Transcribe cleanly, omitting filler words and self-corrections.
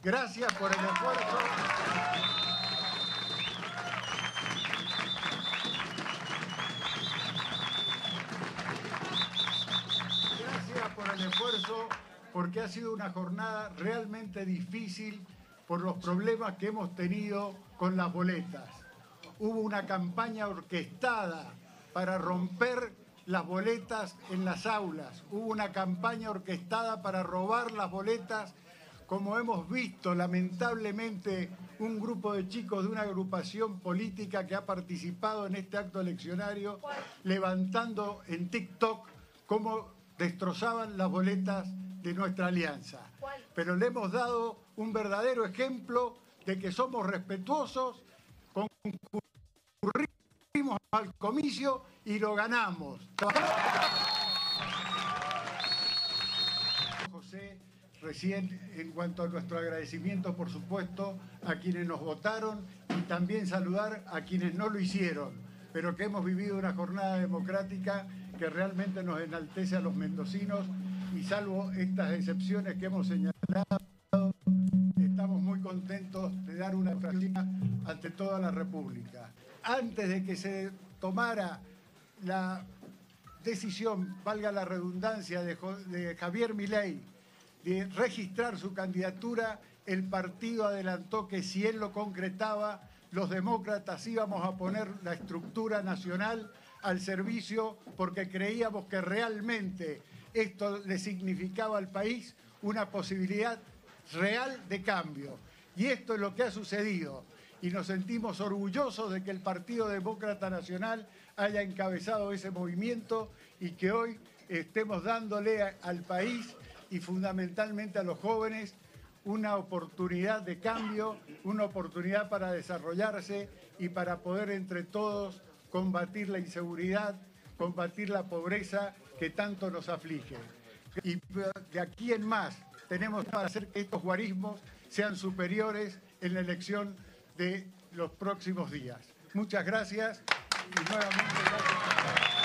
Gracias por el esfuerzo. Gracias por el esfuerzo, porque ha sido una jornada realmente difícil por los problemas que hemos tenido con las boletas. Hubo una campaña orquestada para romper las boletas en las aulas. Hubo una campaña orquestada para robar las boletas, como hemos visto, lamentablemente, un grupo de chicos de una agrupación política que ha participado en este acto eleccionario, levantando en TikTok cómo destrozaban las boletas de nuestra alianza. Pero le hemos dado un verdadero ejemplo de que somos respetuosos, concurrimos al comicio y lo ganamos. José, recién, en cuanto a nuestro agradecimiento, por supuesto, a quienes nos votaron y también saludar a quienes no lo hicieron, pero que hemos vivido una jornada democrática que realmente nos enaltece a los mendocinos y salvo estas excepciones que hemos señalado, estamos muy contentos de dar una democracia ante toda la República. Antes de que se tomara la decisión, valga la redundancia, de Javier Milei de registrar su candidatura, el partido adelantó que si él lo concretaba, los demócratas íbamos a poner la estructura nacional al servicio porque creíamos que realmente esto le significaba al país una posibilidad real de cambio. Y esto es lo que ha sucedido. Y nos sentimos orgullosos de que el Partido Demócrata Nacional haya encabezado ese movimiento y que hoy estemos dándole al país y fundamentalmente a los jóvenes una oportunidad de cambio, una oportunidad para desarrollarse y para poder entre todos combatir la inseguridad, combatir la pobreza que tanto nos aflige. Y de aquí en más tenemos para hacer que estos guarismos sean superiores en la elección de los próximos días. Muchas gracias y nuevamente gracias.